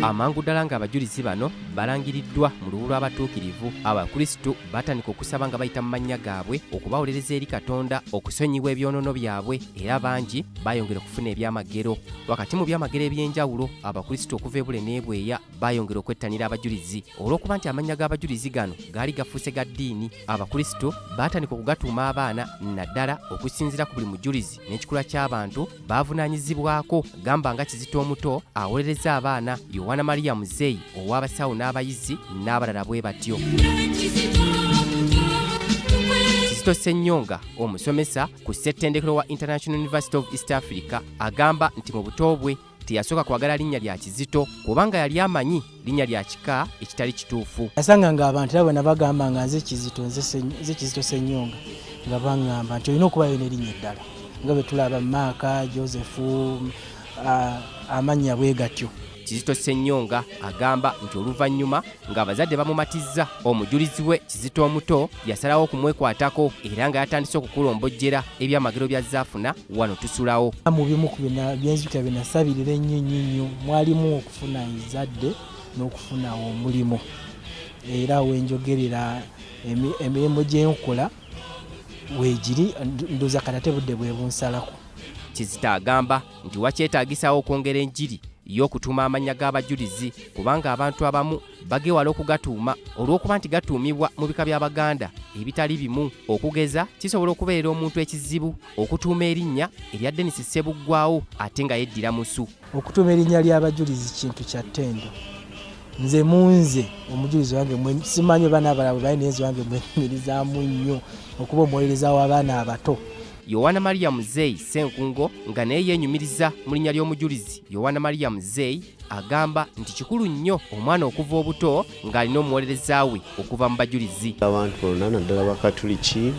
Amangu ddala ng'abajulizi bano balangiriddwa mu lubu lw'abatuukirivu abakristo batandika okusaba nga bayita mu mannya gaabwe okubawolereza eri Katonda okusonyiwa ebyonoono byabwe era bangi bayongera okufuna ebyamagero. Wakati mu byamagero eby'enjawulo abakristo okuva ebule n'ebweya bayongera okwettanira abajulizi olw'okuba nti amannya g'abajulizi gano gaali gafuuse ga ddiini. Abakristo batandika okugatuuma abaana naddala okusinziira ku buli mujulizi n'ekikula ky'abantu bavunaanyizibwako gamba nga Kizito omuto awolereza abaana, Yohana Maria Muzeeyi ow'abasawo n'abayizi n'abalala bwe batyo. Kizito Ssennyonga omusomesa ku ssettendekero wa International University of East Africa agamba nti mu buto bwe teyasooka kwagala linnya lya Kizito kubanga yali amanyi linnya lya kika ekitali kituufu. Yasanga nga abantu era bwe bagamba nga nze Kizito Ssennyonga nga bangamba nti olina okubayo n'erinnya eddala nga bwe tulaba Maaka, Josefu, amannya bwe gatyo. Kizito Ssennyonga agamba nti oluvannyuma ng'abazadde bamumatizza omujulizi we Kizito omuto yasalawo okumwekwatako era nga yatandise okukolombojjera ebyamagero by'azzaafuna wano tusulawo. Mu bimu ku byenzukira bye nasabirira ennyo mwalimu okufuna ezadde n'okufuna omulimu era wenjogerera emirimu gye nkola weegiri ndooza katate budde bwe bunsalako. Kizito agamba nti wakyetaagisawo okwongera enjiri y'okutuuma amannya g'abajulizi kubanga abantu abamu bagewala okugatuuma olw'okuba nti gatuumibwa mu bika by'Abaganda ebitali bimu. Okugeza kisobola okubeera omuntu ekizibu okutuuma erinnya erya Dennis Ssebuggwawo ate nga yeddira musu. Okutuuma erinnya ly'abajulizi kintu kya ttendo. Nze munze omujulizi wange simanyi baana abalala bwe balina wange mwenyumirizaamu nnyo okuba omuwolereza w'abaana abato. Yohana Maria Muzeeyi Ssenkungo nga naye yeenyumiriza mu linnya ly'omujulizi Yohana Maria Muzeeyi agamba nti kikulu nnyo omwana okuva obuto ng'alina omuwolereza we okuva mu bajulizi. Abantu bonna naddala Bakatuliki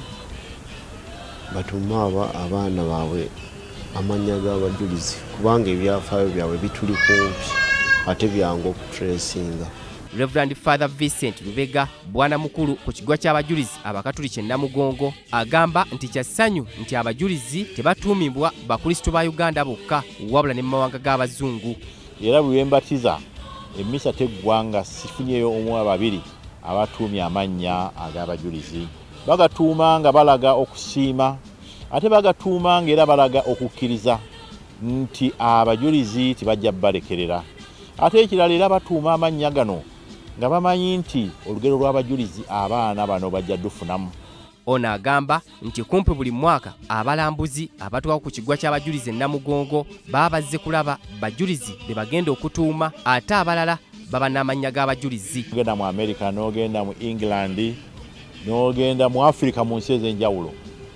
batuuma abaana baabwe amannya g'abajulizi kubanga ebyafaayo byabwe bituli kumpi ate byangu okutureesinga. Reverend Father Vincent Lubega bwana mukulu ku kigwa ky'abajulizi Abakatuliki Namugongo agamba nti kya ssanyu nti abajulizi tebatuumibwa bakristo ba Uganda bokka wabula ne mu mawanga g'Abazungu. Era bwe mbatiza emmisa teggwanga sifunyeyo omu ababiri abatuumye amannya ag'abajulizi. Bagatuuma nga balaga okusiima ate bagatuuma ng'era balaga okukkiriza nti abajulizi tebajja balekerera. Ate ekirala era batuuma amannya gano nga bamanyi nti olugero lw'abajulizi abaana bano bajja dufunamu. Ono agamba nti kumpi buli mwaka abalambuzi abatuuka ku kigwa ky'abajulizi Namugongo baba bazze kulaba bajulizi be bagenda okutuuma ate abalala baba n'amannya g'abajulizi. Ogenda mu America n'ogenda mu England n'ogenda mu Africa mu nsi ez'enjawulo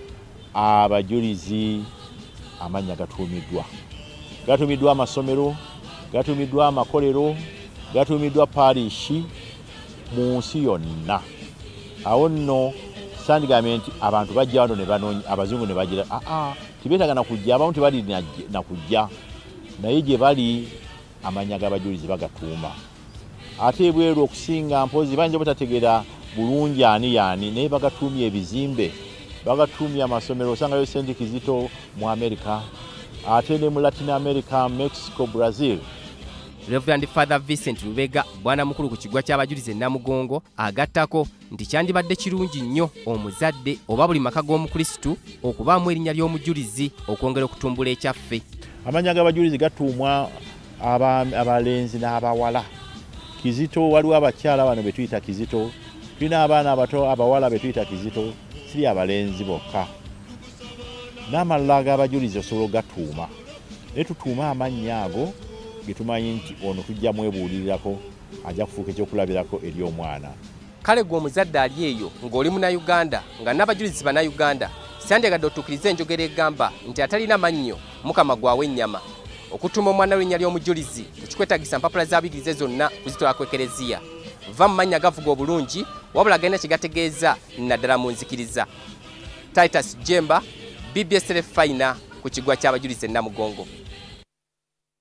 abajulizi amannya gatuumiddwa amasomero, gatuumiddwa amakolero, gatuumiddwa parishi mu nsi yonna. Awo nno sandigambye nti abantu bajja wano ne banoonya abazungu ne bagira tibeetaga nakujja abamu tebali nakujja naye gye bali amannya g'abajulizi bagatuuma. Ate ebweru okusinga mpozi banja batategeera bulungi ani yaani naye bagatuumye ebizimbe, bagatuumye amasomero. Osangayo St. Kizito mu America ate ne mu Latin America, Mexico, Brazil. Reverend Father Vincent Lubega bwana mukulu ku kigwa ky'abajulizi Namugongo agattako nti kyandibadde kirungi nnyo omuzadde oba buli maka g'omukristu okubaamu erinnya ly'omujulizi okwongera okutumbula ekyaffe. Amannya g'abajulizi gatuumwa abalenzi n'abawala. Kizito waliwo abakyala bano be tuyita Kizito, tulina abaana abato abawala be tuyita Kizito, siri abalenzi bokka. N'amalala g'abajulizi osobola ogatuuma naye tutuuma amannya ago getumanyi nti ono tujja mwebuulirirako ajja kufuuka ekyokulabirako eri omwana. Kale gwe omuzadde ali eyo ng'oli Munnayuganda nga n'abajulizi Bannayuganda syandiyagadde otuukirize enjogera egamba nti atalina mannyo Mukama gwawe ennyama. Okutuuma omwana w'erinnya ly'omujulizi tekikwetagisa mpapula z'abuyigirize zonna kuzitwala ku Ekereziya. Va mu mannya gavuga obulungi wabula galina kye gategeeza naddala mu nzikiriza. Titus Jemba, BBS Terefayina ku kigwa ky'abajulizi Namugongo.